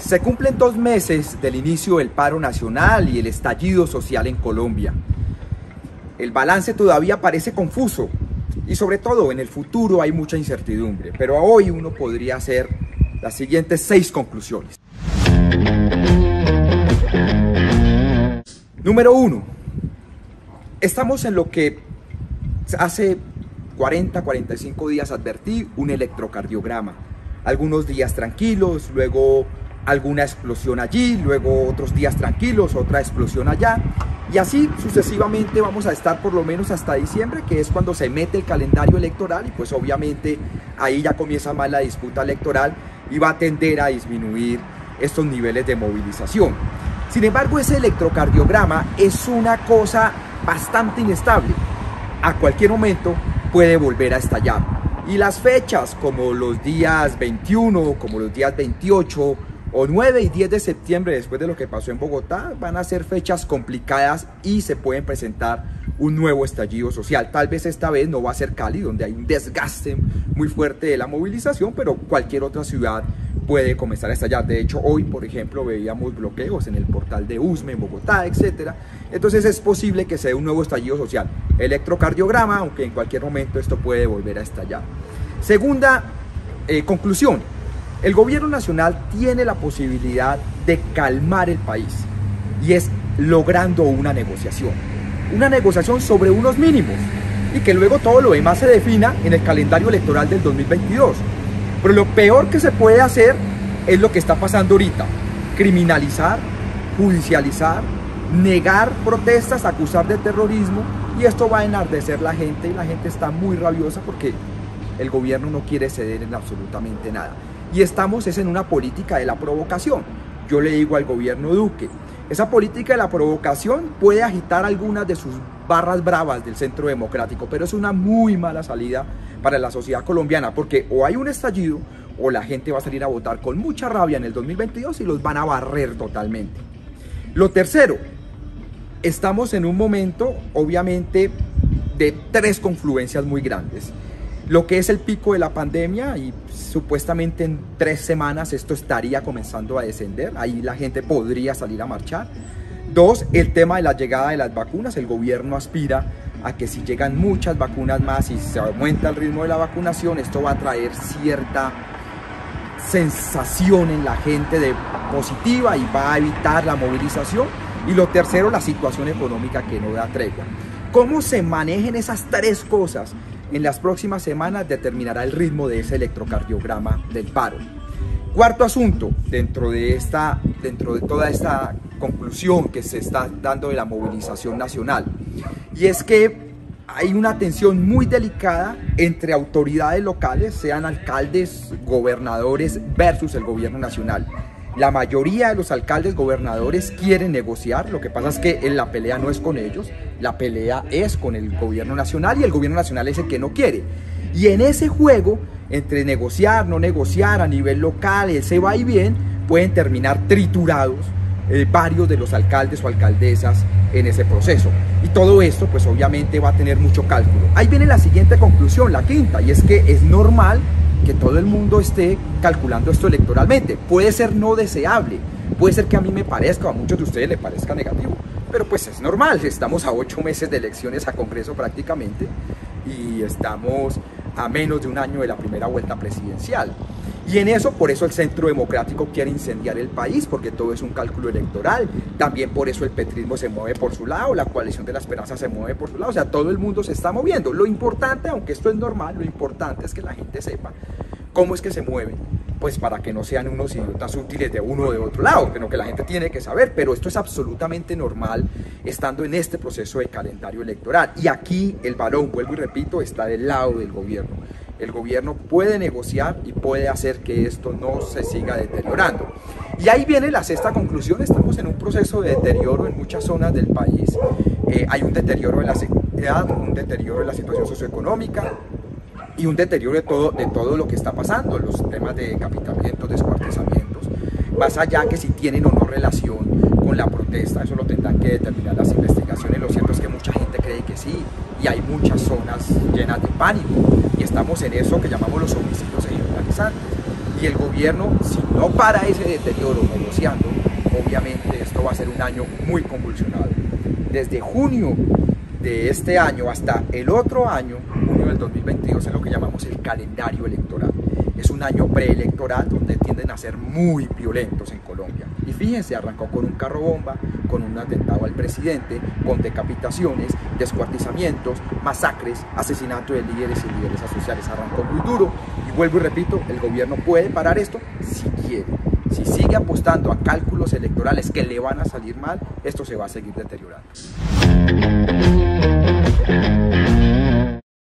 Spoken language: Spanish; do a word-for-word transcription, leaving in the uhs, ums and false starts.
Se cumplen dos meses del inicio del paro nacional y el estallido social en Colombia. El balance todavía parece confuso y sobre todo en el futuro hay mucha incertidumbre, pero hoy uno podría hacer las siguientes seis conclusiones. Número uno, estamos en lo que hace cuarenta, cuarenta y cinco días advertí, un electrocardiograma. Algunos días tranquilos, luego alguna explosión allí, luego otros días tranquilos, otra explosión allá. Y así sucesivamente vamos a estar por lo menos hasta diciembre, que es cuando se mete el calendario electoral y pues obviamente ahí ya comienza más la disputa electoral y va a tender a disminuir estos niveles de movilización. Sin embargo, ese electrocardiograma es una cosa bastante inestable. A cualquier momento puede volver a estallar. Y las fechas como los días veintiuno, como los días veintiocho o nueve y diez de septiembre, después de lo que pasó en Bogotá, van a ser fechas complicadas y se pueden presentar un nuevo estallido social. Tal vez esta vez no va a ser Cali, donde hay un desgaste muy fuerte de la movilización, pero cualquier otra ciudad puede comenzar a estallar. De hecho, hoy, por ejemplo, veíamos bloqueos en el portal de Usme, en Bogotá, etcétera. Entonces es posible que se dé un nuevo estallido social. Electrocardiograma, aunque en cualquier momento esto puede volver a estallar. Segunda eh, conclusión. El gobierno nacional tiene la posibilidad de calmar el país y es logrando una negociación. Una negociación sobre unos mínimos y que luego todo lo demás se defina en el calendario electoral del dos mil veintidós. Pero lo peor que se puede hacer es lo que está pasando ahorita. Criminalizar, judicializar, negar protestas, acusar de terrorismo, y esto va a enardecer la gente y la gente está muy rabiosa porque el gobierno no quiere ceder en absolutamente nada. Y estamos es en una política de la provocación. Yo le digo al gobierno Duque, esa política de la provocación puede agitar algunas de sus barras bravas del Centro Democrático, pero es una muy mala salida para la sociedad colombiana, porque o hay un estallido o la gente va a salir a votar con mucha rabia en el dos mil veintidós y los van a barrer totalmente. Lo tercero, estamos en un momento obviamente de tres confluencias muy grandes. Lo que es el pico de la pandemia y supuestamente en tres semanas esto estaría comenzando a descender, ahí la gente podría salir a marchar. Dos, el tema de la llegada de las vacunas, el gobierno aspira a que si llegan muchas vacunas más y se aumenta el ritmo de la vacunación, esto va a traer cierta sensación en la gente de positiva y va a evitar la movilización. Y lo tercero, la situación económica que no da tregua. Cómo se manejen esas tres cosas en las próximas semanas determinará el ritmo de ese electrocardiograma del paro. Cuarto asunto, dentro de, esta, dentro de toda esta conclusión que se está dando de la movilización nacional, y es que hay una tensión muy delicada entre autoridades locales, sean alcaldes, gobernadores versus el gobierno nacional. La mayoría de los alcaldes, gobernadores quieren negociar, lo que pasa es que la pelea no es con ellos, la pelea es con el gobierno nacional y el gobierno nacional es el que no quiere. Y en ese juego, entre negociar, no negociar a nivel local, ese va y bien, pueden terminar triturados eh, varios de los alcaldes o alcaldesas en ese proceso. Y todo esto pues obviamente va a tener mucho cálculo. Ahí viene la siguiente conclusión, la quinta, y es que es normal que todo el mundo esté calculando esto electoralmente. Puede ser no deseable, puede ser que a mí me parezca o a muchos de ustedes les parezca negativo, pero pues es normal, estamos a ocho meses de elecciones a Congreso prácticamente y estamos a menos de un año de la primera vuelta presidencial. Y en eso, por eso el Centro Democrático quiere incendiar el país, porque todo es un cálculo electoral. También por eso el petrismo se mueve por su lado, la coalición de la esperanza se mueve por su lado, o sea, todo el mundo se está moviendo. Lo importante, aunque esto es normal, lo importante es que la gente sepa cómo es que se mueven, pues para que no sean unos idiotas útiles de uno o de otro lado, sino que la gente tiene que saber, pero esto es absolutamente normal estando en este proceso de calendario electoral. Y aquí el balón, vuelvo y repito, está del lado del gobierno. El gobierno puede negociar y puede hacer que esto no se siga deteriorando. Y ahí viene la sexta conclusión, estamos en un proceso de deterioro en muchas zonas del país. Eh, hay un deterioro de la seguridad, un deterioro de la situación socioeconómica y un deterioro de todo, de todo lo que está pasando, los temas de decapitamientos, descuartizamientos, más allá que si tienen o no relación con la protesta, eso lo tendrán que determinar las investigaciones. Lo cierto es que mucha gente cree que sí, y hay muchas zonas llenas de pánico, y estamos en eso que llamamos los homicidios ejemplarizantes. y el gobierno, si no para ese deterioro negociando, obviamente esto va a ser un año muy convulsionado. Desde junio de este año hasta el otro año, junio del dos mil veintidós, es lo que llamamos el calendario electoral. Es un año preelectoral donde tienden a ser muy violentos en Colombia. Y fíjense, arrancó con un carro bomba, con un atentado al presidente, con decapitaciones, descuartizamientos, masacres, asesinato de líderes y lideresas sociales. Arrancó muy duro y vuelvo y repito, el gobierno puede parar esto si quiere. Si sigue apostando a cálculos electorales que le van a salir mal, esto se va a seguir deteriorando.